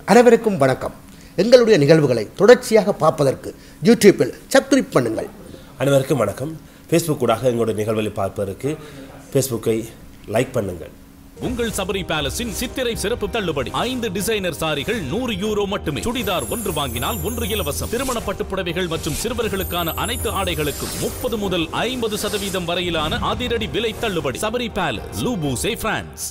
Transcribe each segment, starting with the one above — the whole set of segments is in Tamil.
அனைவருக்கும் வணக்கம். எங்களுடைய நிகழ்வுகளை தொடர்ச்சியாக பார்ப்பதற்கு யூடியூப்பில் சப்ஸ்கிரைப் பண்ணுங்கள். அனைவருக்கும் வணக்கம். ஃபேஸ்புக் ஊடாக எங்களுடைய நிகழ்வுகளை பார்ப்பதற்கு ஃபேஸ்புக்கை லைக் பண்ணுங்கள். உங்கள் சபரி பேலஸின் சித்திரை சிறப்பு தள்ளுபடி 5 டிசைனர் சாரிகள் €100 மட்டுமே. சுடிதார் 1 வாங்கினால் 1 இலவசம். திருமண பட்டுப் புடவைகள் மற்றும் சிறுவர்களுக்கான அனைத்து ஆடைகளுக்கும் 30 முதல் 50% வரையிலான அதிரடி விலை தள்ளுபடி. சபரி பேலஸ், லூபூசே, பிரான்ஸ்.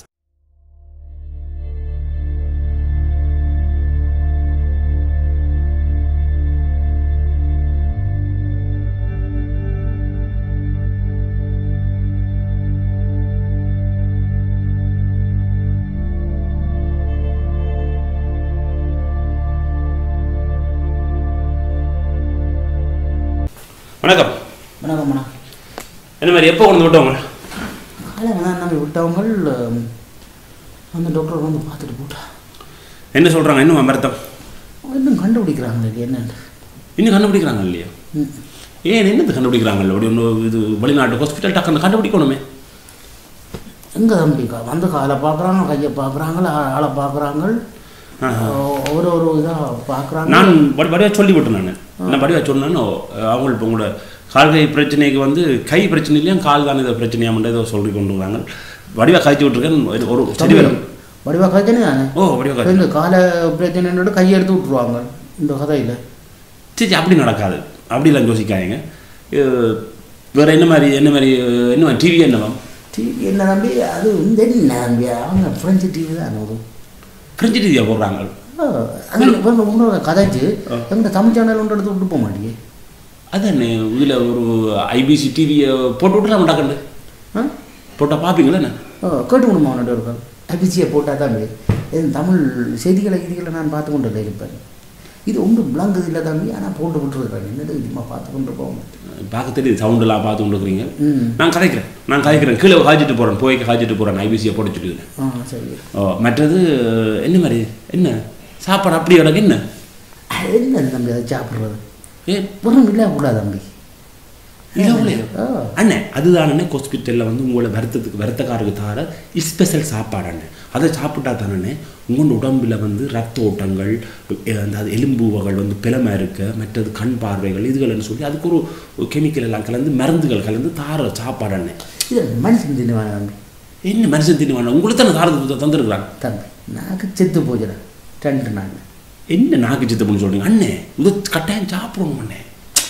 வணக்கம். வணக்கம் அண்ணா. என்ன மாதிரி எப்போ கொண்டு விட்டவங்க? காலை நம்ம விட்டவங்க அந்த டாக்டர் வந்து பார்த்துட்டு போட்டா என்ன சொல்கிறாங்க? இன்னும் அமர்த்தம் இன்னும் கண்டுபிடிக்கிறாங்க இல்லையா? என்னென்னு இன்னும் கண்டுபிடிக்கிறாங்க இல்லையா? ஏன் என்னது கண்டுபிடிக்கிறாங்க? அப்படி ஒன்று இது வெளிநாட்டு ஹாஸ்பிட்டல் டக்குன்னு கண்டுபிடிக்கணுமே. எங்கே தம்பிக்கா வந்து காலை பார்க்குறாங்க, கையை பார்க்குறாங்க, ஆளை பார்க்குறாங்க, ஒரு இதாக பார்க்குறாங்க. நான் வடிவாக சொல்லிவிட்டேன். நான் வடிவாக சொன்னேன்னு அவங்க இப்போ உங்களோட கால்கை பிரச்சனைக்கு வந்து கை பிரச்சனை இல்லையா, கால் தான் இதை பிரச்சனையாமன்ற ஏதோ சொல்லி கொண்டு வராங்க. வடிவாக காய்ச்சி விட்ருக்கேன். ஒரு சரி வரும். வடிவாக காய்ச்சனே தானே? வடிவாக காய்ச்சி இந்த காலை பிரச்சனைன்னு கையை எடுத்து விட்ருவாங்க இந்த கதையில். சரி, அப்படி நடக்காது. அப்படிலாம் யோசிக்காதீங்க. வேறு என்ன மாதிரி டிவி என்னவா? டிவி என்ன தம்பி? அது இந்த என்ன தம்பி? அவங்க ஃப்ரெஞ்சு டிவி தான். ஒரு ஃப்ரெஞ்சு டிவியாக போடுறாங்க. இன்னொரு கதைச்சு எங்கள் தமிழ் சேனல் ஒன்று எடுத்து விட்டு போக மாட்டேங்க. அதான் இதில் ஒரு ஐபிசி டிவியை போட்டு விட்டுலாம் மாட்டாக்கண்டு போட்டால் பார்ப்பீங்களா? என்ன கேட்டு விடுமா அவனோட இருக்கான். ஐபிசியை போட்டால் தான் என் தமிழ் செய்திகளை நான் பார்த்து கொண்டு இருப்பேன். இது ஒன்றும் விளங்குது இல்லை தம்பி, ஆனால் போட்டு விட்டுருக்குறேன். என்னது இதுமா பார்த்து கொண்டு போவோம். பார்க்க தெரியுது, சவுண்டெல்லாம் பார்த்து கொண்டு இருக்கிறீங்க. நான் கதைக்கிறேன் கீழே காய்ச்சிட்டு போகிறேன், போய்க்கு காய்ச்சிட்டு போகிறேன். ஐபிசியை போட்டு சொல்லிக்கிறேன். சரி. மற்றது என்ன மாதிரி என்ன சாப்பாடு அப்படி எனக்கு என்ன தம்பி அதை சாப்பிட்றது ஒன்றும் இல்லை கூடாது தம்பி. அண்ணே அதுதான் அண்ணே ஹாஸ்பிட்டலில் வந்து உங்களை வருத்தக்காருக்கு தர ஸ்பெஷல் சாப்பாடு அண்ணே. அதை சாப்பிட்டா தானே உங்களோட உடம்பில் வந்து ரத்த ஓட்டங்கள், அந்த எலும்புகள் வந்து பிளமை இருக்க, மற்றது கண் பார்வைகள் இதுகள்னு சொல்லி அதுக்கு ஒரு கெமிக்கல் எல்லாம் கலந்து மருந்துகள் கலந்து தார சாப்பாடு அண்ணே. இது மனுஷன் தின்னுவாங்க தம்பி. என்ன மனுஷன் தின்னுவாங்க? உங்களுக்கு தானே தாரது தந்துருக்குறாங்க தம்பி. நாக்கு செத்து போச்சுறேன் 2 நாள். என்ன நாக்கு செத்து பண்ணி சொல்கிறீங்க அண்ணே? இது கட்டாயம் சாப்பிடணும் அண்ணே.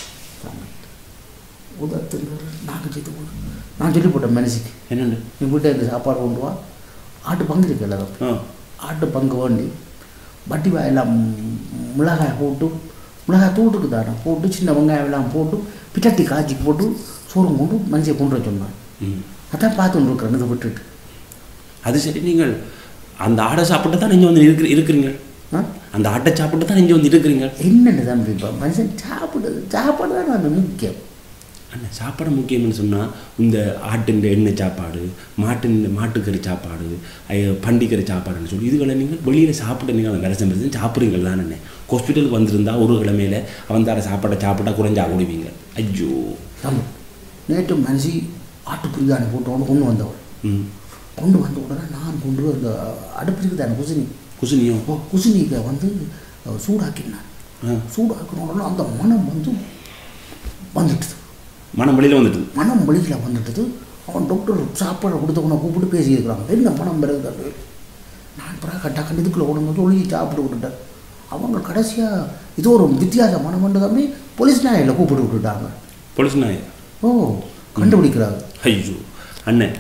உதத்துங்க நாக்கு செத்து போடு. நான் சொல்லி போட்டேன் மனுஷிக்கு, என்னென்னு நீ வீட்டை இந்த சாப்பாடு கொண்டு வா. ஆட்டு பங்கு இருக்கு எல்லாரும். ஆட்டு பங்கு வேண்டி வட்டி எல்லாம் மிளகாய் போட்டு, மிளகாய் தூட்டுக்கு தானே போட்டு, சின்ன வெங்காயம் எல்லாம் போட்டு பிட்டாட்டி காய்ச்சி போட்டு சோறு கொண்டு மனுஷியை கொண்டு வர சொன்னான். அதான் பார்த்துன்னு இருக்கிறேன் இதை விட்டுட்டு. அது சரி, நீங்கள் அந்த ஆடை சாப்பிட்டு தான் நீங்கள் வந்து இருக்கிறீங்க. அந்த ஆட்டை சாப்பிட்டு தான் நீங்கள் வந்து இருக்கிறீங்க. என்னென்ன தம்பி இப்போ மனுஷன் சாப்பாடு தான் அந்த முக்கியம். அண்ணா சாப்பாடு முக்கியம்னு சொன்னால் இந்த ஆட்டின் எண்ணெய் சாப்பாடு, மாட்டுக்கறி சாப்பாடு, பண்டிக்கறி சாப்பாடுன்னு சொல்லி இதுகளை நீங்கள் வெளியில் சாப்பிட்டு நீங்கள் அந்த விரசம் விரசம் சாப்பிட்றீங்கள் தான். அண்ணே ஹாஸ்பிட்டலுக்கு வந்திருந்தா ஒரு கிழமையில் அவன் தர சாப்பிட்டா குறைஞ்சா கொடுவீங்க. ஐயோ ஆமாம். நேற்று மனுஷி ஆட்டு பிரியாணி போட்டு கொண்டு வந்தவள். கொண்டு வந்த உடனே நான் கொண்டு அந்த அடுப்பிற்கு தானே குசினியை வந்து சூடாக்கினான். சூடாக்கின உடனே அந்த மனம் வந்துட்டுது. மனம் வெளியில் வந்துட்டுது. அவன் டாக்டர் சாப்பாடை கொடுத்தவனை கூப்பிட்டு பேசியிருக்கிறாங்க. என்ன பணம் பிறகு நான் பிறகு கட்டாக்கண்டு இதுக்குள்ளே உடனே சொல்லி சாப்பிட்டு விட்டுட்டேன். அவங்க கடைசியாக இது ஒரு வித்தியாச மனம் வந்து தம்பி போலீஸ் நாயில் கூப்பிட்டு விட்டுட்டாங்க. போலீஸ் நாய் கண்டுபிடிக்கிறாங்க. ஐயோ அண்ணே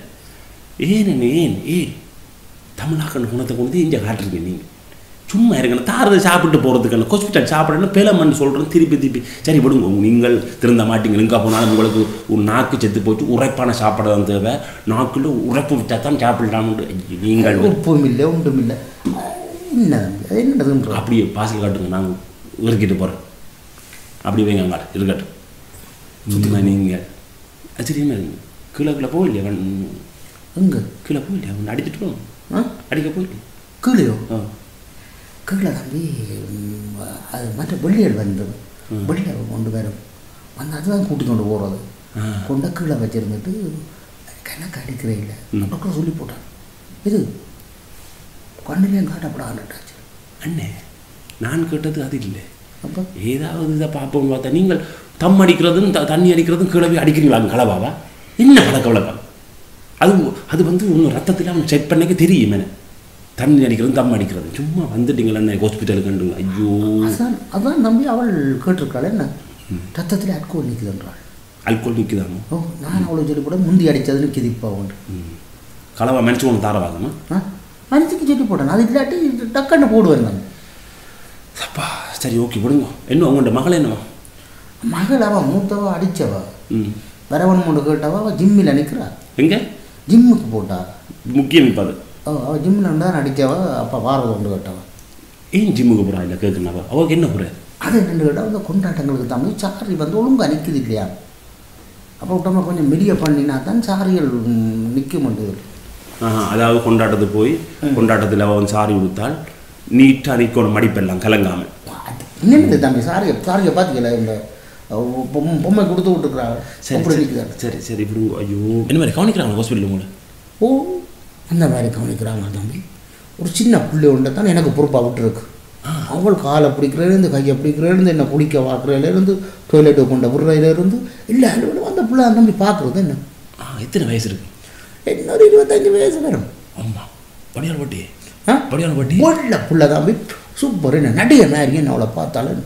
ஏன் தமிழ்நாட்டு குணத்தை கொண்டு இங்கே காட்டுறீங்க. நீங்கள் சும்மா இருக்கணும். தாரதை சாப்பிட்டு போகிறதுக்கான ஹாஸ்பிட்டல் சாப்பிடணும் பேலமன்னு சொல்கிறேன். திருப்பி சரி விடுங்க. நீங்கள் திருந்த மாட்டீங்க. எங்கே போனாலும் உங்களுக்கு ஒரு நாக்கு செத்து போச்சு. உரைப்பான சாப்பாடு தான் தேவை. நாக்கில் உரைப்பு விட்டால் தான் சாப்பிடலாம்னு நீங்கள் உப்பும் இல்லை ஒன்றும் இல்லை. என்னது அப்படியே பாசல் காட்டுங்க. நாங்கள் இறுக்கிட்டு போகிறேன். அப்படி வைங்க அங்கே இருக்கட்டும். சுத்தமாக நீங்கள் சரியுமே கீழே போயில்லையா? எங்கே கீழே போயில்லையா? அவன் அடிச்சுட்டு போவோம். அடிக்க போயிட்டு கீழேயோ? கீழே தம்பி அது மற்ற வெள்ளியல் வந்தது. வெள்ளியல் கொண்டு வரும் வந்து அதுதான் கூட்டி கொண்டு போகிறது. கொண்ட கீழே வச்சுருந்துட்டு கணக்கு அடிக்கிறே இல்லை. சொல்லி போட்டான். இது கண்ணிலையும் காட்டப்படாதுட்டாச்சு. அண்ணே நான் கேட்டது அது இல்லை. அப்போ ஏதாவது இதை பார்ப்போம்னு பார்த்தா நீங்கள் தம் அடிக்கிறதும் தண்ணி அடிக்கிறதும் கிளவி அடிக்கிறீங்களாங்க கலவாவா? என்ன பழக்க வழக்கம் அது? அது வந்து இன்னும் ரத்தத்தில் அவன் செக் பண்ணிக்க தெரியும் என்ன தண்ணி அடிக்கிறதும் தம் அடிக்கிறது. சும்மா வந்துட்டீங்களா என்ன ஹாஸ்பிட்டலுக்கு கண்டு? ஐயோ அதான் தம்பி அவள் கேட்டிருக்காள் என்ன ரத்தத்தில் அல்கோல் நிற்குதுன்றாள். அல்கோல் நிற்குதாங்க? ஓ நான் அவ்வளோ சொல்லி கூட முந்தி அடித்தது நிற்கிது இப்போ உண்டு. கலவா மனுச்சு ஒன்று தாரவாங்கம்மா மனுஷுக்கு சொல்லி போட்டேன். அது இல்லாட்டி டக்குன்னு போடுவேன் நான். அப்பா சரி ஓகே விடுங்க. என்ன உங்கள்கிட்ட மகள் என்னவா? மகள் அவள் மூத்தவா அடித்தவா வரவன் ஒன்று கேட்டவா அவள் ஜிம்மில் நிற்கிறா. எங்கே? ஜிம்முக்கு போட்டா முக்கியம் இப்போ அது. அவள் ஜிம்மில் தான் அடித்தவா. அப்போ வாரது ஒன்று கேட்டவா. ஏன் ஜிம்முக்கு போகிறா இல்லை கேட்குனாவா? அவளுக்கு என்ன போகிற? அது என்னென்னு கேட்டால் அந்த கொண்டாட்டங்களுக்கு தமிழ் சாரி வந்து ஒழுங்காக நிற்குது இல்லையா? அப்போ விட்டோம்னா கொஞ்சம் மெடிய பண்ணினா தான் சாரிகள் நிற்க மாட்டேங்குது. அதாவது கொண்டாட்டத்துக்கு போய் கொண்டாட்டத்தில் அவன் சாரி கொடுத்தால் நீட்டாக நிற்கணும் மடிப்பெல்லாம் கலங்காமல். என்னென்னு தம்பி சாரியை பார்த்துக்கல இந்த பொம்மை கொடுத்து விட்டுருக்குறாங்க. சரி சரி இப்படி ஐயோ என்ன மாதிரி கவனிக்கிறாங்க ஹாஸ்பிட்டல் உங்களை? ஓ அந்த மாதிரி கவனிக்கிறாங்க தம்பி. ஒரு சின்ன பிள்ளை ஒன்று தான் எனக்கு பொறுப்பாக விட்டுருக்கு. அவள் காலை பிடிக்கிறதுலேருந்து கையை பிடிக்கிறதுலேருந்து என்ன குளிக்க பார்க்குறதுலேருந்து டொய்லெட்டை கொண்ட விடுறதுலேருந்து இல்லை அந்த பிள்ளை தம்பி பார்க்குறது என்ன. எத்தனை வயசு இருக்கு? இன்னொரு 25 வயசு வரும். ஆமாம் படியால் பட்டி படியால் பட்டி ஒல்ல பிள்ளை தம்பி சூப்பர். என்ன நடிகை மாதிரி என்ன அவளை பார்த்தாலும்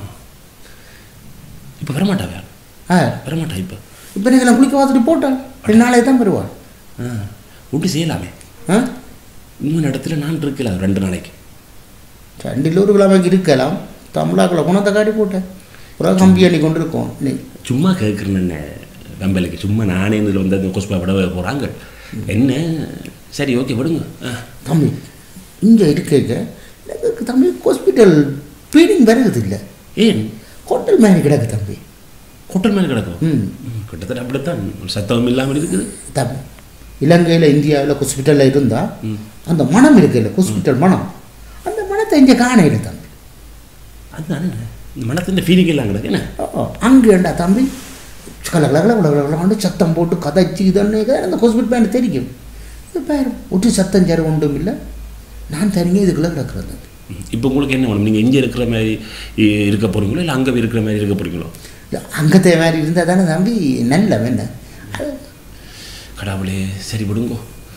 இப்போ வரமாட்டாங்க. வரமாட்டா இப்போ நீங்கள் நான் குளிக்க பார்த்துட்டு போட்டாள் 2 நாளே தான் வருவாள். ஒன்று செய்யலாமே. இன்னொரு இடத்துல நான் இருக்கலாம் 2 நாளைக்கு. 2 கிழமைக்கு இருக்கலாம். தமிழாக்களை குணத்தை காட்டி போட்டேன். ஒரு கம்பி அணி கொண்டு இருக்கோம். நீ சும்மா கேட்குறேன்னு கம்பலுக்கு சும்மா நானே இதில் வந்து அந்த கொஸ்பா விட போகிறாங்க என்ன. சரி ஓகே விடுங்க தம்பி. இங்கே இருக்க தம்பி ஹாஸ்பிட்டல் ஃபீலிங் வருது இல்லை. ஏன்? ஹோட்டல் மாதிரி கிடக்கு தம்பி. ஹோட்டல் மாதிரி கிடக்கும். கிட்டத்தட்ட அப்படித்தான் சத்தம் இல்லாமல் இருக்குது தம்பி. இலங்கையில் இந்தியாவில் ஹாஸ்பிட்டலில் இருந்தால் அந்த மனம் இருக்குல்ல ஹாஸ்பிட்டல் மனம், அந்த மனத்தை இங்கே காணையில தம்பி. அதுதானே இந்த மனத்தின் ஃபீலிங் எல்லாம் கிடக்கு என்ன. அங்கேண்டா தம்பி கலகலகலகலகலாண்டு சத்தம் போட்டு கதைச்சி இதன்னு அந்த ஹாஸ்பிட்டல் பேண்ட் தெரியும். இது பேர் ஒட்டு சத்தம் சேர ஒன்றும் இல்லை. நான் தனியாக இதுக்குள்ளே கிடக்கிறது. இப்போ உங்களுக்கு என்ன வேணும்? நீங்கள் இங்கே இருக்கிற மாதிரி இருக்க போகிறீங்களோ இல்லை அங்கே இருக்கிற மாதிரி இருக்க போகிறீங்களோ? அங்கத்தை மாதிரி இருந்தால் தானே தம்பி நல்ல வேண கடவுளே. சரி விடுங்கோ.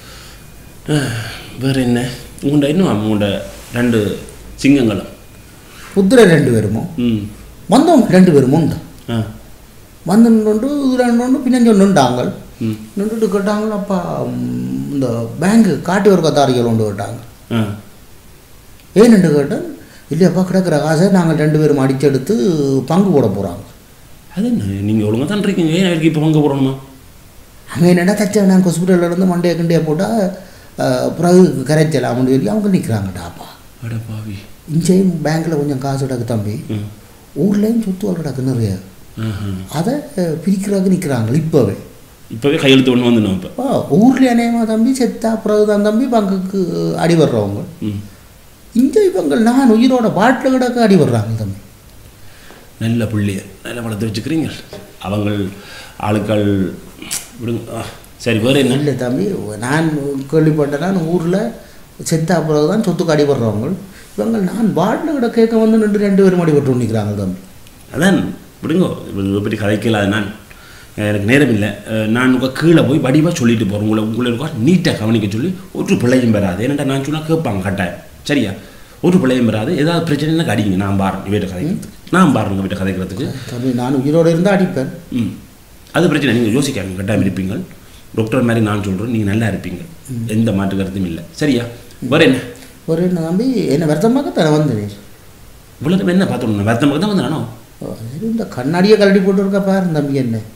வேறு என்ன உங்கள்கிட்ட இன்னும் உங்கள்கிட்ட 2 சிங்கங்களும் புத்திர 2 பேருமோ வந்தவங்க 2 பேருமோ உண்டு. வந்து நொண்டு இது 2 பின்னஞ்சு நொண்டாங்க நின்றுட்டு கேட்டாங்க. அப்பா இந்த பேங்கு காட்டு ஒரு கத்தாரிகள் ஒன்று கேட்டாங்க. ஏன்னு கேட்டேன். இல்லையாப்பா கிடக்கிற காசை நாங்கள் 2 பேரும் அடிச்செடுத்து பங்கு போட போகிறாங்க. அது என்ன நீங்கள் ஒழுங்காக தான் இருக்கீங்க. ஏன் எனக்கு இப்போ பங்கு போடணுமா? அங்கே என்னடா தச்சா நாங்கள் ஹாஸ்பிட்டலிருந்து மண்டையை கிண்டையை போட்டால் பிறகு கரைச்சலாம்னு சொல்லி அவங்க நிற்கிறாங்கடாப்பா. அடப்பாவி. இங்கேயும் பேங்க்கில் கொஞ்சம் காசு கிடக்கு தம்பி. ஊர்லேயும் சொத்து கிடக்கு நிறைய. அதை பிரிக்கிறதுக்கு நிற்கிறாங்க இப்போவே கையெழுத்து ஒன்று வந்துடும். இப்போ ஊரில் அநேகமா தம்பி செத்தா பிறகு தான் தம்பி பங்குக்கு அடி வர்றவங்க. இந்த இவங்க நான் உயிரோட பாட்டில் கிடக்க அடி வர்றாங்க தம்பி. நல்ல பிள்ளைய நல்ல வளர்த்து வச்சுக்கிறீங்க. அவங்க ஆளுக்கள் விடுங்க. சரி வேறு என்ன இல்லை தம்பி. நான் கேள்விப்பட்டேன் ஊரில் செத்தா பிறகு தான் சொத்துக்கு அடி வர்றவங்க. இவங்க நான் பாட்டில் கிட கேட்க வந்து நின்று 2 பேரும் அடிபட்டு நிற்கிறாங்க தம்பி. அதான் விடுங்க. இதை பற்றி கதைக்கலாது. நான் எனக்கு நேரம் இல்லை. நான் கீழே போய் வடிவாக சொல்லிட்டு போகிறேன். உங்களை நீட்டாக கவனிக்க சொல்லி ஒரு பிள்ளையும் பெறாது. ஏன்னா நான் சொன்னால் கேட்பாங்க கட்டாயம். சரியா? ஒரு பிள்ளையும் பெறாது. ஏதாவது பிரச்சனைனா அடிங்க. நான் பாருங்க வீட்டை கதைக்கிறதுக்கு. நான் பாருங்க வீட்டை கதைக்கிறதுக்கு. தம்பி நான் உயிரோடு இருந்தால் அடிப்பேன். அது பிரச்சனை. நீங்கள் யோசிக்காங்க. கட்டாயம் இருப்பீங்க. டாக்டர் மாதிரி நான் சொல்கிறேன். நீங்கள் நல்லா இருப்பீங்க. எந்த மாற்று கருத்தும் இல்லை. சரியா? வேறு என்ன? ஒரு என்ன தம்பி என்ன வருத்தமாக தானே வந்தேன். இவ்வளோ என்ன பார்த்தோம்? வருத்தமாக தான் வந்தானோ? இந்த கண்ணாடியை கழட்டி போட்டு இருக்கா பாரு தம்பி. என்ன